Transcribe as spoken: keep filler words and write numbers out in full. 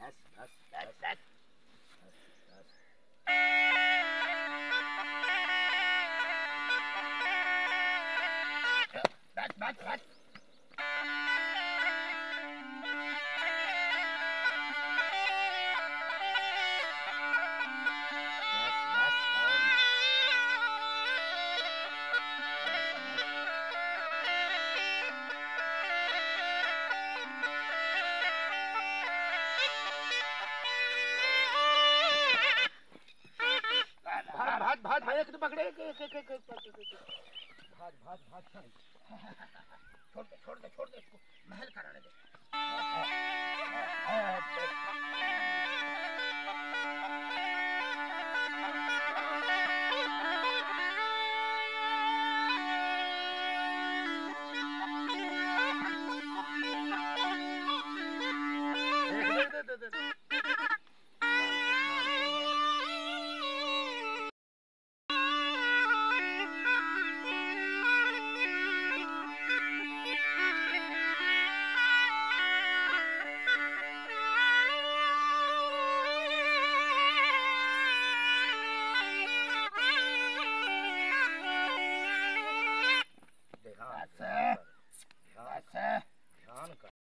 बस बस बस बस बस बस बस बस भात भात भात एक तो पकड़े एक एक एक एक भात भात भात छोड़ दे छोड़ दे छोड़ दे इसको महल कराने दे दे दे दे दे